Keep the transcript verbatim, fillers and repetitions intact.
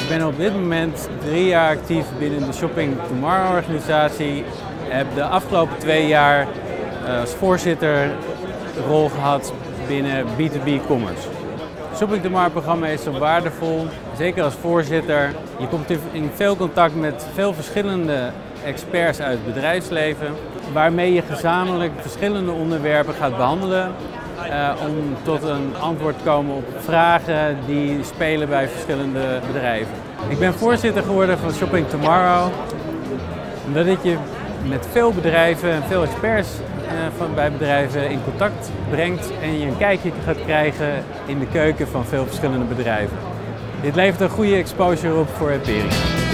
ben op dit moment drie jaar actief binnen de Shopping Tomorrow organisatie. Ik heb de afgelopen twee jaar als voorzitter rol gehad binnen B twee B commerce. Het Shopping Tomorrow programma is zo waardevol, zeker als voorzitter. Je komt in veel contact met veel verschillende experts uit het bedrijfsleven, waarmee je gezamenlijk verschillende onderwerpen gaat behandelen uh, om tot een antwoord te komen op vragen die spelen bij verschillende bedrijven. Ik ben voorzitter geworden van Shopping Tomorrow omdat het je met veel bedrijven en veel experts uh, van, bij bedrijven in contact brengt en je een kijkje gaat krijgen in de keuken van veel verschillende bedrijven. Dit levert een goede exposure op voor Eperica.